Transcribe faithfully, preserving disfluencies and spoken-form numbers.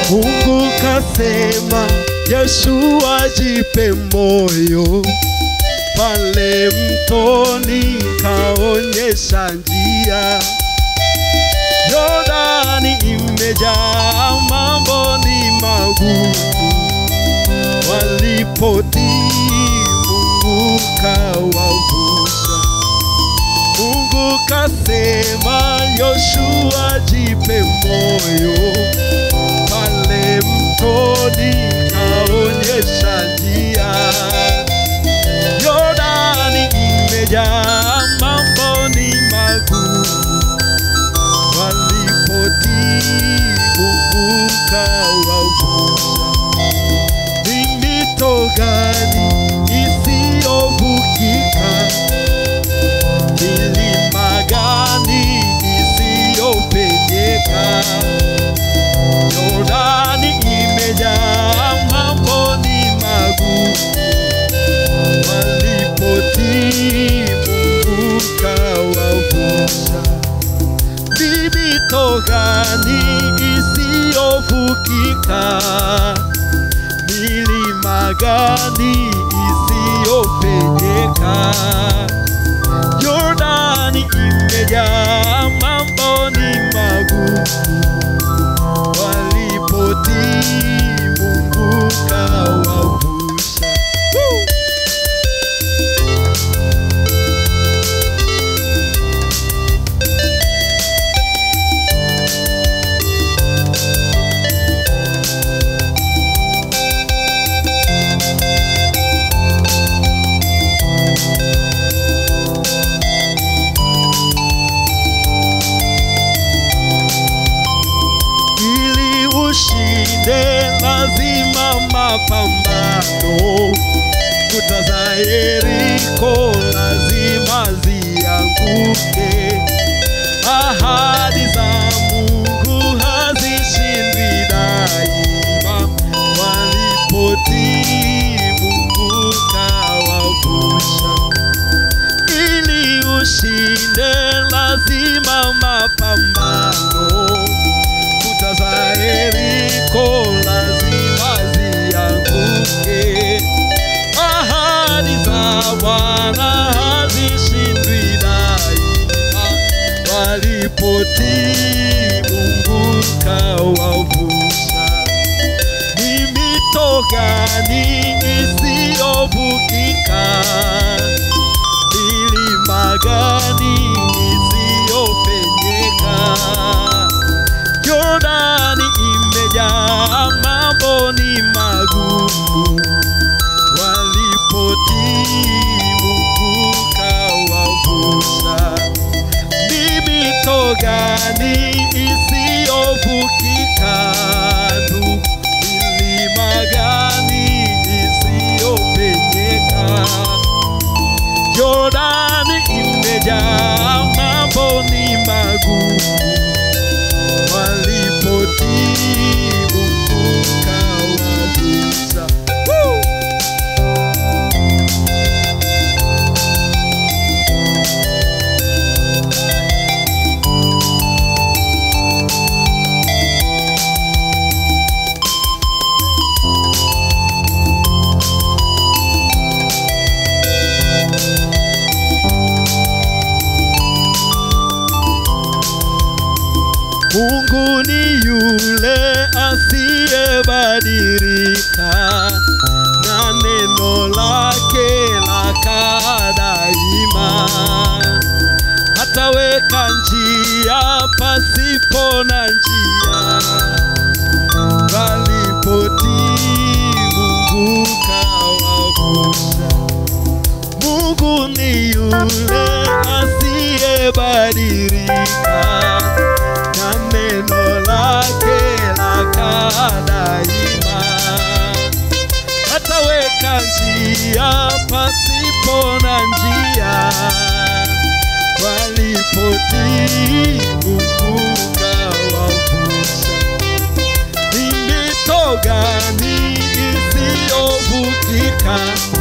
Mungu kasema Yoshua jipe moyo, pale mtoni kaonyesha njia. Yordani imejaa mambo ni magumu, walipotii Mungu kawavusha. Mungu kasema Yoshua jipe moyo, pale mtoni kaonyesha njia. Yordani imejaa mambo ni magumu, walipotii Mungu kawavusha. Ni mito gani isiyovukika? Milima gani isiyopenyeka? Yordani imejaa mambo ni magumu, walipotii Mungu kawavusha. Ni mito gani isiyovukika? Milima gani isiyopenyeka? Yordani imejaa mambo ni magumu, walipotii Mungu kawavusha. Ushinde lazima mapambano, kuta za Yeriko lazima zianguke. Ahadi za Mungu hazishindwi daima, walipotii Mungu kawavusha. Ili ushinde lazima mapambano, kuta za Yeriko lazima zianguke. Ahadi za Bwana hazishindwi daima, walipotii Mungu kawavusha. Ni mito gani isiyovukika? Milima gani isiyopenyeka? Yordani imejaa mambo ni magumu, walipotii Mungu kawavusha. Ni mito gani isiyovukika? Milima gani isiyopenyeka? Yordani imejaa mambo ni magumu, walipotii Mungu kawavusha. Mungu ni yule asiyebadilika, na neno lake lakaa daima. Hataweka njia pasipo na njia, walipotii Mungu kawavusha. Mungu ni yule asiyebadilika, na neno lake lakaa daima. Hataweka njia pasipo na njia, walipotii Mungu kawavusha. Ni mito gani isiyovukika?